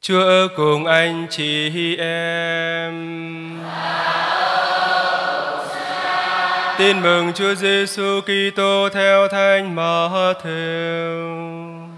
Chúa ở cùng anh chị em. Tin mừng Chúa Giêsu Kitô theo Thánh Ma-thêu.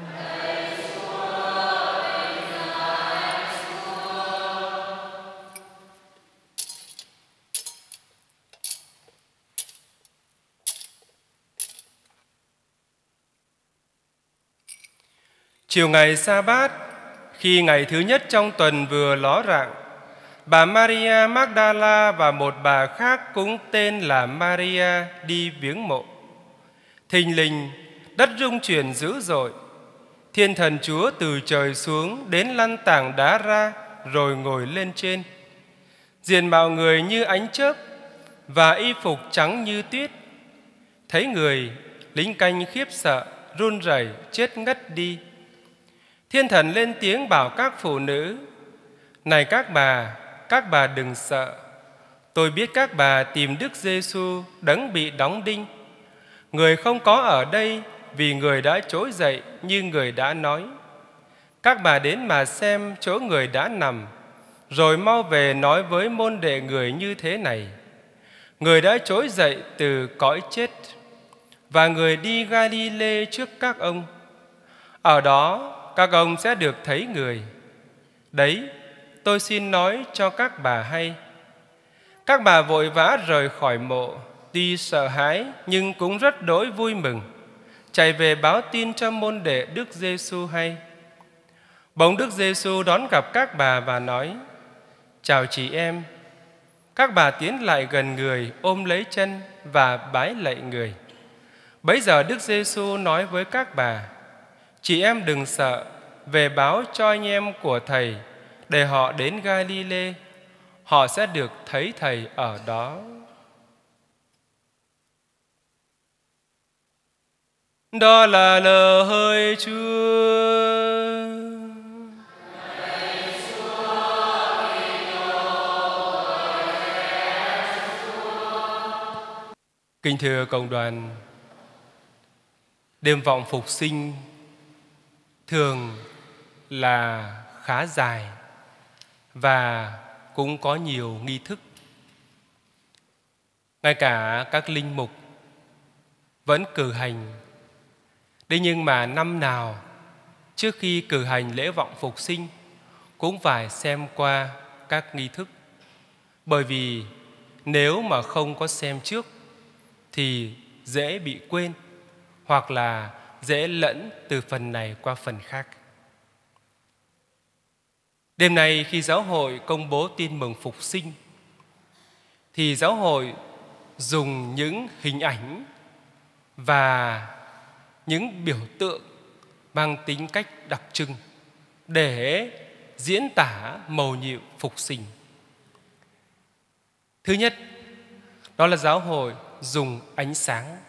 Chiều ngày Sa-bát, khi ngày thứ nhất trong tuần vừa ló rạng, bà Maria Magdala và một bà khác cũng tên là Maria đi viếng mộ. Thình lình, đất rung chuyển dữ dội. Thiên thần Chúa từ trời xuống đến lăn tảng đá ra rồi ngồi lên trên. Diện mạo người như ánh chớp và y phục trắng như tuyết. Thấy người, lính canh khiếp sợ, run rẩy chết ngất đi. Thiên thần lên tiếng bảo các phụ nữ: Này các bà đừng sợ. Tôi biết các bà tìm Đức Giêsu đấng bị đóng đinh. Người không có ở đây vì người đã trỗi dậy như người đã nói. Các bà đến mà xem chỗ người đã nằm, rồi mau về nói với môn đệ người như thế này: Người đã trỗi dậy từ cõi chết, và người đi Ga-li-lê trước các ông. Ở đó các ông sẽ được thấy người. Đấy, tôi xin nói cho các bà hay. Các bà vội vã rời khỏi mộ, tuy sợ hãi nhưng cũng rất đỗi vui mừng, chạy về báo tin cho môn đệ Đức Giêsu hay. Bỗng Đức Giêsu đón gặp các bà và nói: Chào chị em. Các bà tiến lại gần người, ôm lấy chân và bái lạy người. Bấy giờ Đức Giêsu nói với các bà: Chị em đừng sợ, về báo cho anh em của Thầy để họ đến Ga-li-lê. Họ sẽ được thấy Thầy ở đó. Đó là lời Chúa. Kính thưa cộng đoàn, đêm vọng phục sinh thường là khá dài và cũng có nhiều nghi thức. Ngay cả các linh mục vẫn cử hành. Thế nhưng mà năm nào trước khi cử hành lễ vọng phục sinh cũng phải xem qua các nghi thức. Bởi vì nếu mà không có xem trước thì dễ bị quên, hoặc là dễ lẫn từ phần này qua phần khác. Đêm nay khi giáo hội công bố tin mừng phục sinh thì giáo hội dùng những hình ảnh và những biểu tượng mang tính cách đặc trưng để diễn tả mầu nhiệm phục sinh. Thứ nhất, đó là giáo hội dùng ánh sáng.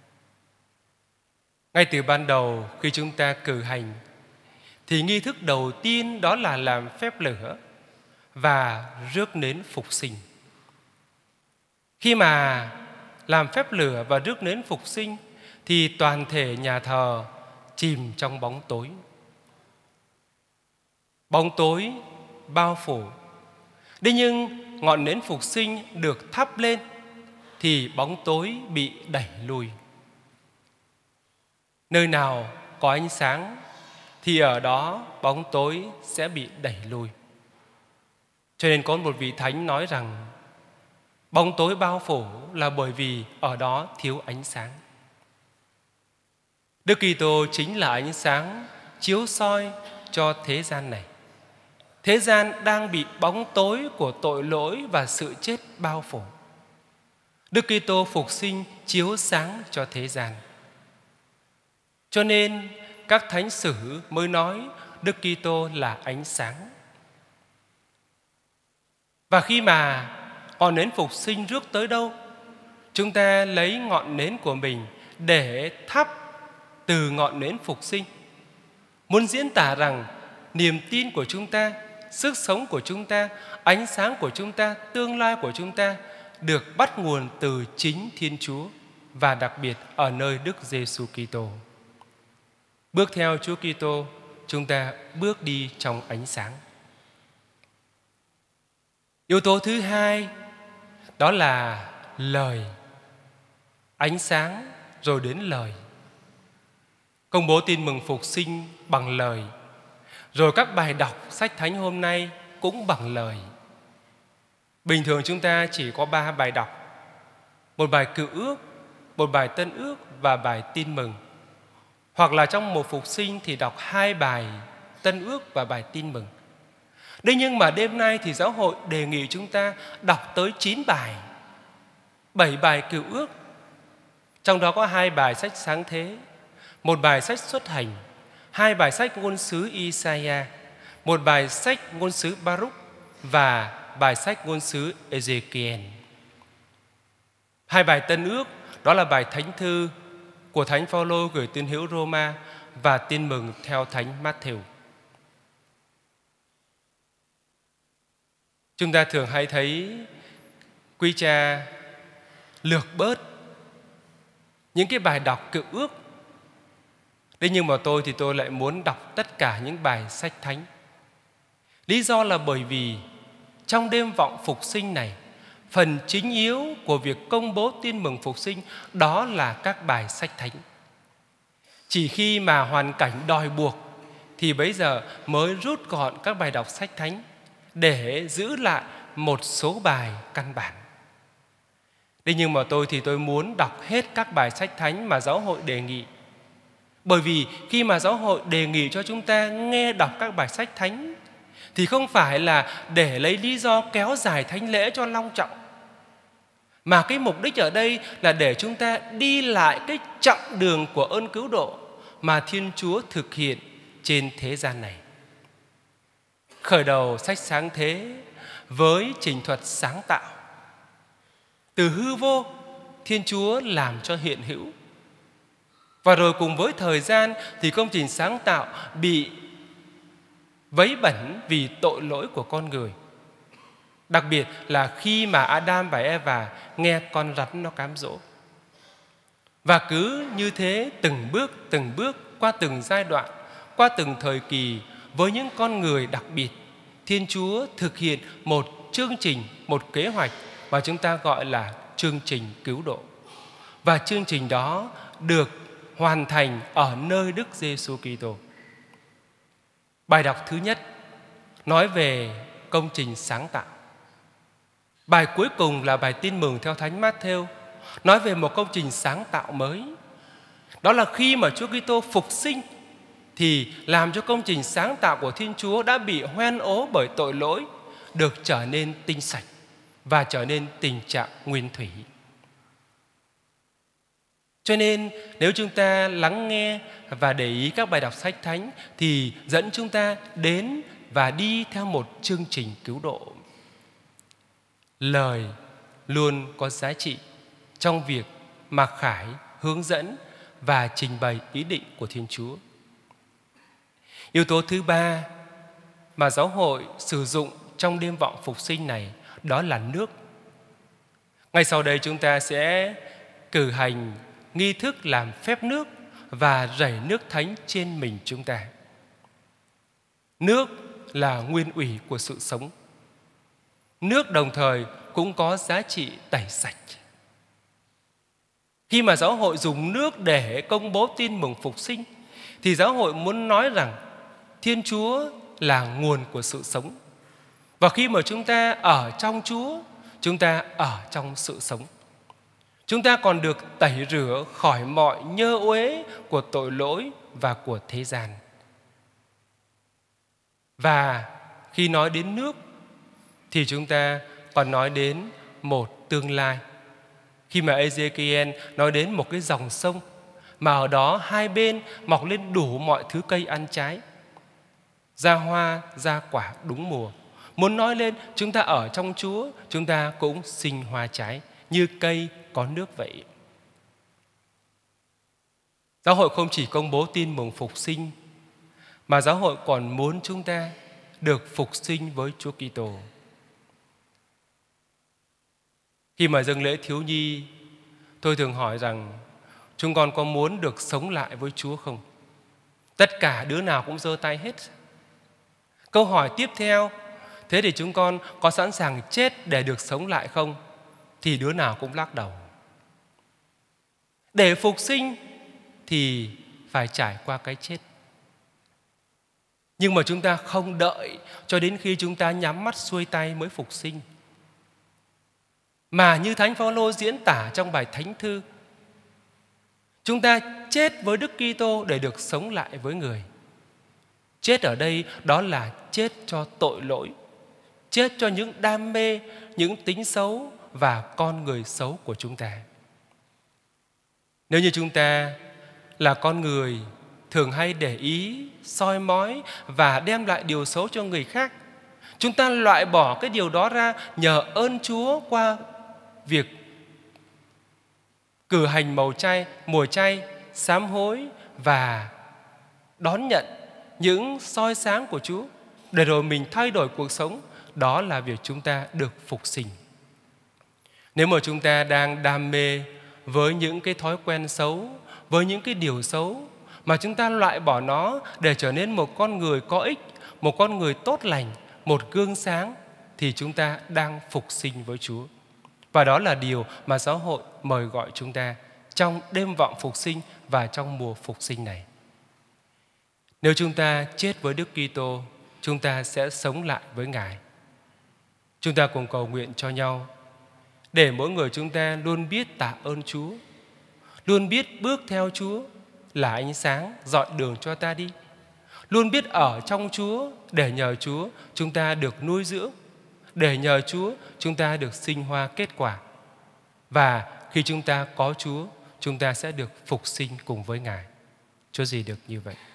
Ngay từ ban đầu khi chúng ta cử hành thì nghi thức đầu tiên đó là làm phép lửa và rước nến phục sinh. Khi mà làm phép lửa và rước nến phục sinh thì toàn thể nhà thờ chìm trong bóng tối. Bóng tối bao phủ. Thế nhưng ngọn nến phục sinh được thắp lên thì bóng tối bị đẩy lùi. Nơi nào có ánh sáng thì ở đó bóng tối sẽ bị đẩy lùi. Cho nên có một vị thánh nói rằng bóng tối bao phủ là bởi vì ở đó thiếu ánh sáng. Đức Kitô chính là ánh sáng chiếu soi cho thế gian này. Thế gian đang bị bóng tối của tội lỗi và sự chết bao phủ. Đức Kitô phục sinh chiếu sáng cho thế gian. Cho nên các thánh sử mới nói Đức Kitô là ánh sáng. Và khi mà ngọn nến phục sinh rước tới đâu, chúng ta lấy ngọn nến của mình để thắp từ ngọn nến phục sinh, muốn diễn tả rằng niềm tin của chúng ta, sức sống của chúng ta, ánh sáng của chúng ta, tương lai của chúng ta được bắt nguồn từ chính Thiên Chúa và đặc biệt ở nơi Đức Giêsu Kitô. Bước theo Chúa Kitô, chúng ta bước đi trong ánh sáng. Yếu tố thứ hai đó là lời. Ánh sáng rồi đến lời. Công bố tin mừng phục sinh bằng lời. Rồi các bài đọc sách thánh hôm nay cũng bằng lời. Bình thường chúng ta chỉ có 3 bài đọc: một bài Cựu Ước, một bài Tân Ước và bài Tin Mừng. Hoặc là trong mùa phục sinh thì đọc 2 bài Tân Ước và bài Tin Mừng. Đấy, nhưng mà đêm nay thì giáo hội đề nghị chúng ta đọc tới 9 bài, 7 bài Cựu Ước. Trong đó có 2 bài sách Sáng Thế, một bài sách Xuất Hành, 2 bài sách ngôn sứ Isaiah, một bài sách ngôn sứ Baruch và bài sách ngôn sứ Ezekiel. 2 bài Tân Ước đó là bài Thánh Thư của Thánh Phaolô gửi tín hữu Roma và Tin Mừng theo Thánh Matthew. Chúng ta thường hay thấy quý cha lược bớt những cái bài đọc Cựu Ước. Thế nhưng mà tôi lại muốn đọc tất cả những bài sách thánh. Lý do là bởi vì trong đêm vọng phục sinh này, phần chính yếu của việc công bố tin mừng phục sinh đó là các bài sách thánh. Chỉ khi mà hoàn cảnh đòi buộc thì bấy giờ mới rút gọn các bài đọc sách thánh để giữ lại một số bài căn bản. Thế nhưng mà tôi muốn đọc hết các bài sách thánh mà giáo hội đề nghị. Bởi vì khi mà giáo hội đề nghị cho chúng ta nghe đọc các bài sách thánh thì không phải là để lấy lý do kéo dài thánh lễ cho long trọng, mà cái mục đích ở đây là để chúng ta đi lại cái chặng đường của ơn cứu độ mà Thiên Chúa thực hiện trên thế gian này. Khởi đầu sách Sáng Thế với trình thuật sáng tạo. Từ hư vô, Thiên Chúa làm cho hiện hữu. Và rồi cùng với thời gian thì công trình sáng tạo bị vấy bẩn vì tội lỗi của con người. Đặc biệt là khi mà Adam và Eva nghe con rắn nó cám dỗ. Và cứ như thế từng bước qua từng giai đoạn, qua từng thời kỳ, với những con người đặc biệt, Thiên Chúa thực hiện một chương trình, một kế hoạch mà chúng ta gọi là chương trình cứu độ. Và chương trình đó được hoàn thành ở nơi Đức Giêsu Kitô. Bài đọc thứ nhất nói về công trình sáng tạo. Bài cuối cùng là bài Tin Mừng theo Thánh Matthew, nói về một công trình sáng tạo mới. Đó là khi mà Chúa Kitô phục sinh thì làm cho công trình sáng tạo của Thiên Chúa đã bị hoen ố bởi tội lỗi được trở nên tinh sạch và trở nên tình trạng nguyên thủy. Cho nên nếu chúng ta lắng nghe và để ý các bài đọc sách thánh thì dẫn chúng ta đến và đi theo một chương trình cứu độ. Lời luôn có giá trị trong việc mặc khải, hướng dẫn và trình bày ý định của Thiên Chúa. Yếu tố thứ ba mà giáo hội sử dụng trong đêm vọng phục sinh này đó là nước. Ngay sau đây chúng ta sẽ cử hành nghi thức làm phép nước và rảy nước thánh trên mình chúng ta. Nước là nguyên ủy của sự sống. Nước đồng thời cũng có giá trị tẩy sạch. Khi mà giáo hội dùng nước để công bố tin mừng phục sinh thì giáo hội muốn nói rằng Thiên Chúa là nguồn của sự sống. Và khi mà chúng ta ở trong Chúa, chúng ta ở trong sự sống. Chúng ta còn được tẩy rửa khỏi mọi nhơ uế của tội lỗi và của thế gian. Và khi nói đến nước thì chúng ta còn nói đến một tương lai. Khi mà Ezekiel nói đến một cái dòng sông mà ở đó hai bên mọc lên đủ mọi thứ cây ăn trái, ra hoa, ra quả đúng mùa. Muốn nói lên chúng ta ở trong Chúa, chúng ta cũng sinh hoa trái như cây có nước vậy. Giáo hội không chỉ công bố tin mừng phục sinh, mà giáo hội còn muốn chúng ta được phục sinh với Chúa Kitô. Khi mà dâng lễ thiếu nhi, tôi thường hỏi rằng chúng con có muốn được sống lại với Chúa không? Tất cả đứa nào cũng giơ tay hết. Câu hỏi tiếp theo, thế thì chúng con có sẵn sàng chết để được sống lại không? Thì đứa nào cũng lắc đầu. Để phục sinh thì phải trải qua cái chết. Nhưng mà chúng ta không đợi cho đến khi chúng ta nhắm mắt xuôi tay mới phục sinh. Mà như Thánh Phaolô diễn tả trong bài Thánh Thư, chúng ta chết với Đức Kitô để được sống lại với người. Chết ở đây đó là chết cho tội lỗi, chết cho những đam mê, những tính xấu và con người xấu của chúng ta. Nếu như chúng ta là con người thường hay để ý, soi mói và đem lại điều xấu cho người khác, chúng ta loại bỏ cái điều đó ra nhờ ơn Chúa qua việc cử hành mùa chay, sám hối và đón nhận những soi sáng của Chúa để rồi mình thay đổi cuộc sống. Đó là việc chúng ta được phục sinh. Nếu mà chúng ta đang đam mê với những cái thói quen xấu, với những cái điều xấu mà chúng ta loại bỏ nó để trở nên một con người có ích, một con người tốt lành, một gương sáng, thì chúng ta đang phục sinh với Chúa. Và đó là điều mà giáo hội mời gọi chúng ta trong đêm vọng phục sinh và trong mùa phục sinh này. Nếu chúng ta chết với Đức Kitô, chúng ta sẽ sống lại với Ngài. Chúng ta cùng cầu nguyện cho nhau để mỗi người chúng ta luôn biết tạ ơn Chúa, luôn biết bước theo Chúa là ánh sáng dọi đường cho ta đi, luôn biết ở trong Chúa để nhờ Chúa chúng ta được nuôi dưỡng, để nhờ Chúa chúng ta được sinh hoa kết quả. Và khi chúng ta có Chúa, chúng ta sẽ được phục sinh cùng với Ngài. Chúa gì được như vậy.